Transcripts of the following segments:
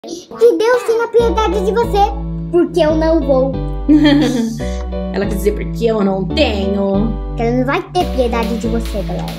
Que Deus tenha piedade de você, porque eu não vou. Ela quer dizer porque eu não tenho. Que ela não vai ter piedade de você, galera.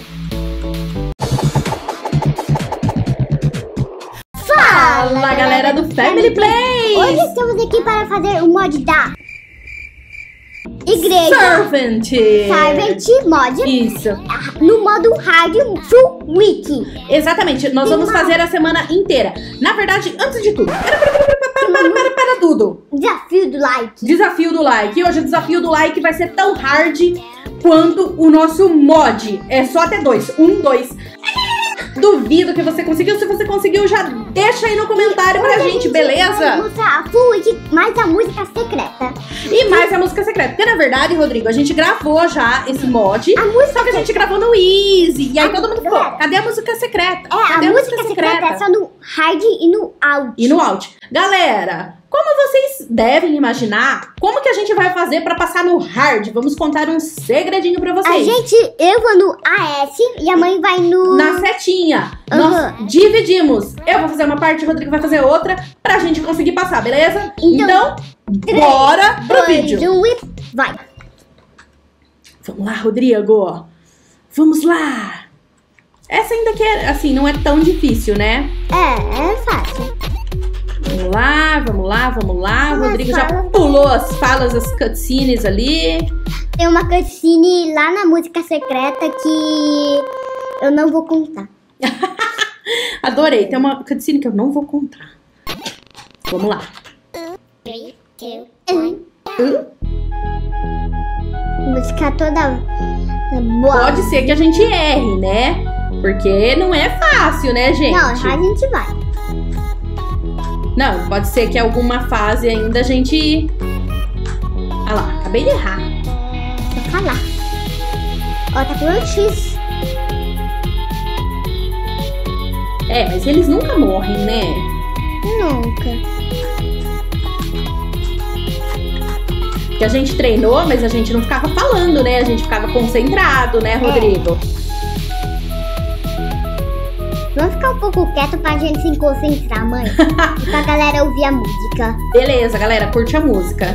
Fala, galera do Family Play! Hoje estamos aqui para fazer o mod da Igreja Servant mod. Isso. No modo Hard Full Week. Exatamente, nós vamos fazer a semana inteira. Na verdade, antes de tudo, para tudo. Desafio do like. Desafio do like. E hoje o desafio do like vai ser tão hard quanto o nosso mod. É só até 2. 1, 2. Duvido que você conseguiu. Se você conseguiu, já deixa aí no comentário pra gente, beleza? Vamos mostrar a Full Week mais a música secreta. E mais a música secreta. Porque na verdade, Rodrigo, a gente gravou já esse mod. Só que a gente gravou no Easy. E aí todo mundo ficou, cadê a música secreta? Cadê a música secreta é só no Hard e no Out. E no Out. Galera, como vocês devem imaginar, como que a gente vai fazer pra passar no Hard? Vamos contar um segredinho pra vocês. Eu vou no AS e a mãe vai no... Na setinha. Nós dividimos. Eu vou fazer uma parte, o Rodrigo vai fazer outra, pra gente conseguir passar, beleza? Então bora pro vídeo. Vai. Vamos lá, Rodrigo. Vamos lá. Essa ainda que é, assim, não é tão difícil, né? É fácil. Vamos lá, vamos lá, vamos lá. O Rodrigo já pulou as falas, as cutscenes ali. Tem uma cutscene lá na música secreta que eu não vou contar. Adorei, tem uma cutscene que eu não vou contar. Vamos lá. 3, 2, 1. Música toda boa. Pode ser que a gente erre, né? Porque não é fácil, né, gente? Não, a gente vai. Não, pode ser que alguma fase ainda a gente... Ah lá, acabei de errar. Vou falar. Ó, tá com X. É, mas eles nunca morrem, né? Nunca. Porque a gente treinou, mas a gente não ficava falando, né? A gente ficava concentrado, né, Rodrigo? Vamos ficar um pouco quieto pra gente se concentrar, mãe. E pra galera ouvir a música. Beleza, galera, curte a música.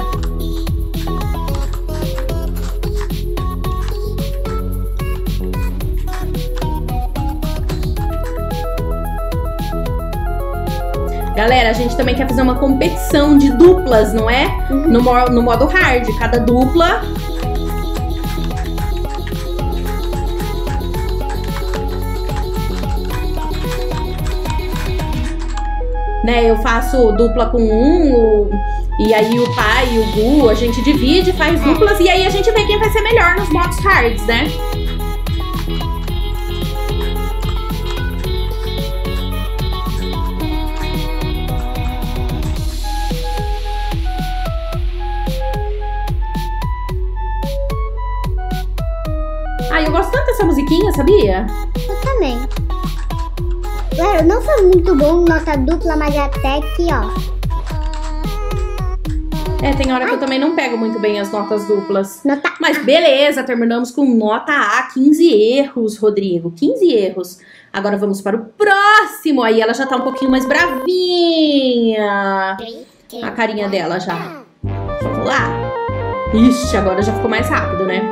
Galera, a gente também quer fazer uma competição de duplas, não é? No modo hard, cada dupla... Né, eu faço dupla com e aí o pai e o Gu, a gente divide, faz duplas e aí a gente vê quem vai ser melhor nos modos hards, né? Ah, eu gosto tanto dessa musiquinha, sabia? Eu também. Eu não sou muito bom em nota dupla, mas até que, ó. É, tem hora que eu também não pego muito bem as notas duplas. Nota Mas beleza, terminamos com nota A, 15 erros, Rodrigo. 15 erros. Agora vamos para o próximo. Aí ela já tá um pouquinho mais bravinha. A carinha dela já. Vamos lá. Ixi, agora já ficou mais rápido, né?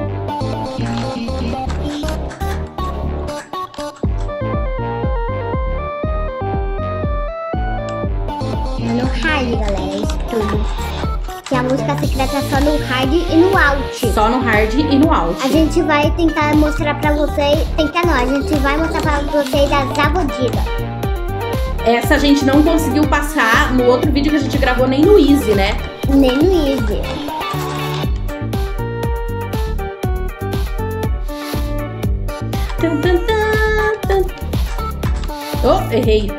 no hard, galera, isso tudo. Que a música secreta é só no hard e no out. Só no hard e no out. A gente vai tentar mostrar pra vocês. Tentar não, a gente vai mostrar pra vocês a Zavodida. Essa a gente não conseguiu passar no outro vídeo que a gente gravou nem no Easy, né? Nem no Easy. Oh, errei.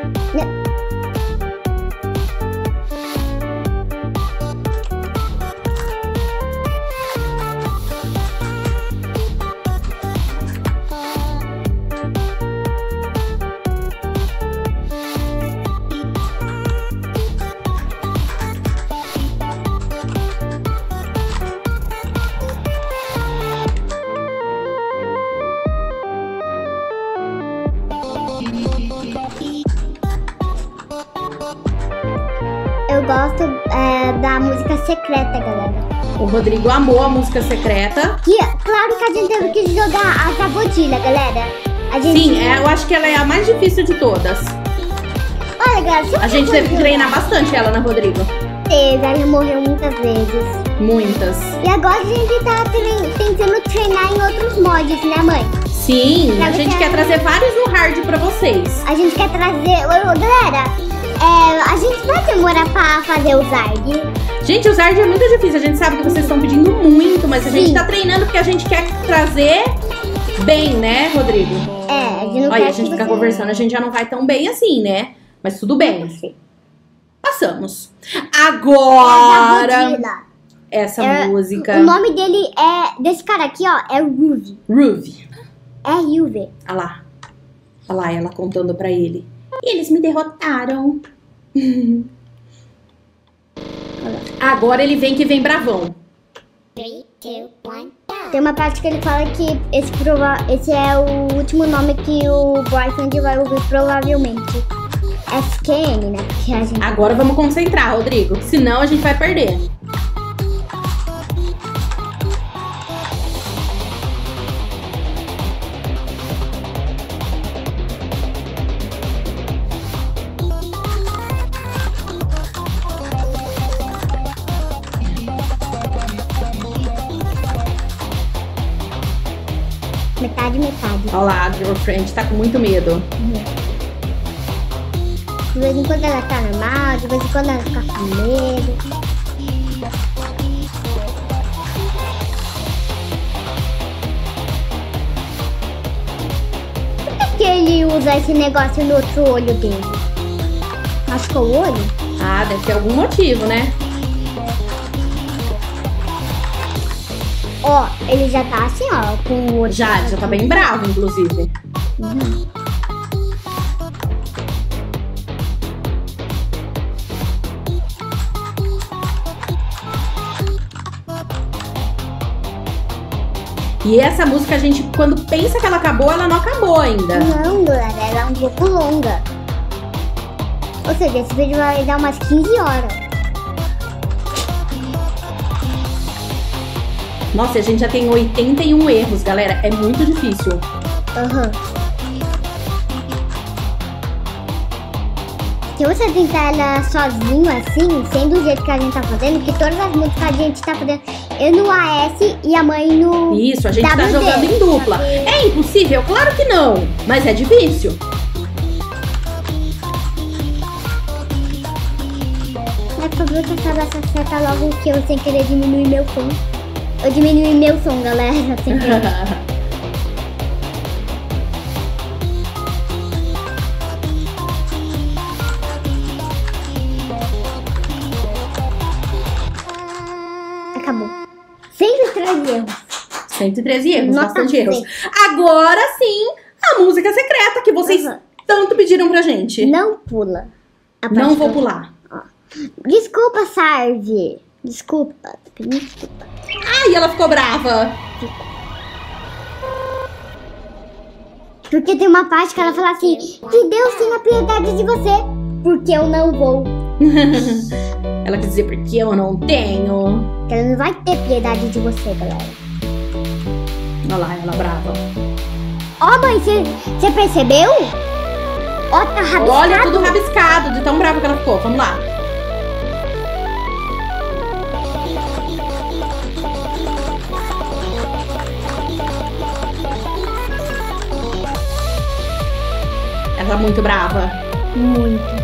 eu gosto da música secreta, galera. O Rodrigo amou a música secreta. Claro que a gente teve que jogar a Sabotilha, galera. Sim, eu acho que ela é a mais difícil de todas. Olha, galera, a gente teve que treinar bastante ela, né, Rodrigo? Ela morreu muitas vezes. Muitas. E agora a gente tá tentando treinar em outros mods, né, mãe? Sim, a gente quer trazer vários no hard pra vocês. A gente quer trazer... Galera, a gente vai demorar pra fazer o Zard. Gente, o Zard é muito difícil. A gente sabe que vocês estão pedindo muito, mas a gente tá treinando porque a gente quer trazer bem, né, Rodrigo? A gente não Olha, a gente fica conversando, a gente já não vai tão bem assim, né? Mas tudo bem. Passamos. Agora, essa música... O nome dele desse cara aqui, ó, é Ruve. Ruve. R-U-V. Olha lá. Olha lá, ela contando pra ele. Eles me derrotaram. Agora ele vem que vem bravão. 3, 2, 1. Tem uma parte que ele fala que esse é o último nome que o boyfriend vai ouvir, provavelmente. SQN, né? Porque a gente... Agora vamos concentrar, Rodrigo. Senão a gente vai perder. Metade. Olha lá, a girlfriend tá com muito medo. De vez em quando ela tá normal, de vez em quando ela fica com medo. Por que ele usa esse negócio no outro olho dele? Machucou o olho? Ah, deve ter algum motivo, né? Ó, ele já tá assim, ó, com o olho. Já tá bem bravo, inclusive. E essa música, a gente, quando pensa que ela acabou, ela não acabou ainda. Não, galera, ela é um pouco longa. Ou seja, esse vídeo vai dar umas 15 horas. Nossa, a gente já tem 81 erros, galera. É muito difícil. Se você tentar ela sozinho, assim, sem do jeito que a gente tá fazendo, que todas as músicas a gente tá fazendo, eu no AS e a mãe no Isso, a gente WD, tá jogando em dupla. É impossível? Claro que não. Mas é difícil. Por favor, que essa dessa seta logo que eu sem querer diminuir meu som. Eu diminui meu som, galera, sem querer. Acabou. 113 erros. 113 erros, Nota bastante 100. erros. Agora sim, a música secreta que vocês tanto pediram pra gente. Não pula. Não vou pular. Desculpa, Sarve. Desculpa. Desculpa. Ai, ela ficou brava. Porque tem uma parte que ela fala assim: que Deus tenha piedade de você, porque eu não vou. Ela quer dizer porque eu não tenho. Ela não vai ter piedade de você, galera. Olha lá, ela brava. Ó, mãe, você percebeu? Ó, tá rabiscado. Olha, tudo rabiscado, de tão brava que ela ficou. Vamos lá. Ela tá muito brava. Muito.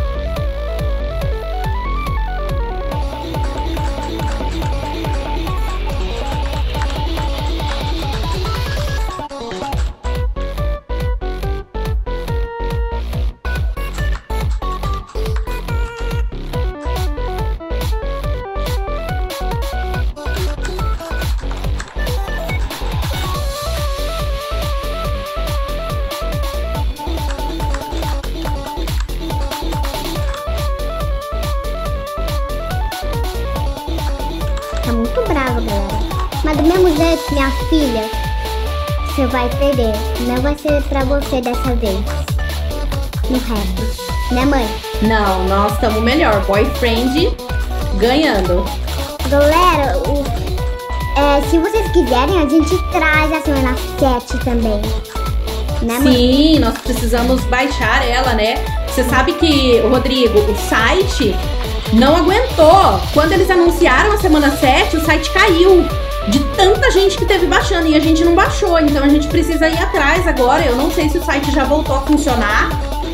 Tá muito brava, galera. Mas do mesmo jeito, minha filha, você vai perder. Não vai ser pra você dessa vez. No rap. Né, mãe? Não, nós estamos melhor. Boyfriend ganhando. Galera, se vocês quiserem, a gente traz a semana 7 também. Né, sim, nós precisamos baixar ela, né? Você sabe que, Rodrigo, o site não aguentou. Quando eles anunciaram a semana 7, o site caiu. De tanta gente que teve baixando e a gente não baixou. Então a gente precisa ir atrás agora. Eu não sei se o site já voltou a funcionar.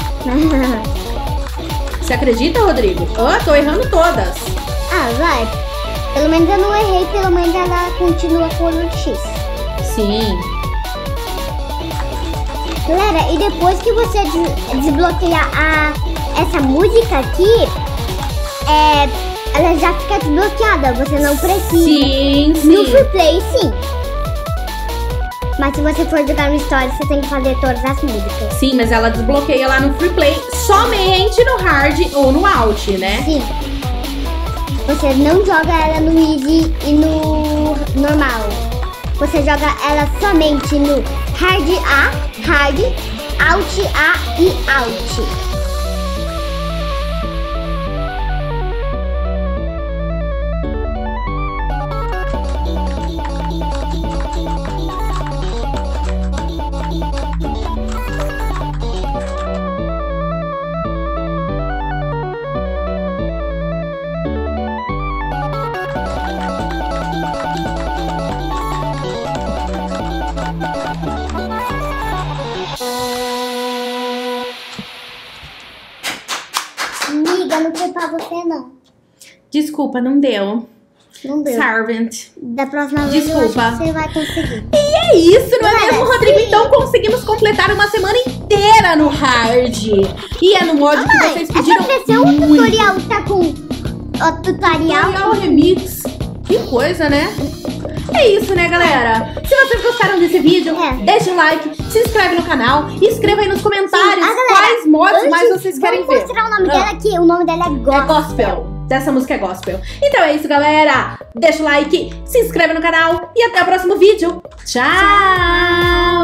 Você acredita, Rodrigo? Tô errando todas. Vai. Pelo menos eu não errei, pelo menos ela continua com o X. Sim. Galera, e depois que você desbloqueia essa música aqui, ela já fica desbloqueada, você não precisa. Sim. No Free Play, sim. Mas se você for jogar no Story, você tem que fazer todas as músicas. Sim, mas ela desbloqueia lá no Free Play somente no Hard ou no Alt, né? Sim. Você não joga ela no Easy e no normal. Você joga ela somente no Hard A, Hard, Alt A e Alt. Amiga, não foi pra você, não. Desculpa, não deu. Não deu. Servant. Da próxima vez eu Desculpa. acho que você vai conseguir. E é isso, não é Galera, mesmo, Rodrigo? sim. Então conseguimos completar uma semana inteira no Hard. E é no modo que vocês pediram Essa versão muito. tutorial tá com o tutorial. Tutorial Remix. Que coisa, né? É isso, né, galera? Se vocês gostaram desse vídeo, deixa o like, se inscreve no canal e escreva aí nos comentários quais mods mais vocês querem ver. Vamos mostrar o nome dela aqui. O nome dela é Gospel. É gospel. Dessa música é gospel. Então é isso, galera. Deixa o like, se inscreve no canal e até o próximo vídeo. Tchau!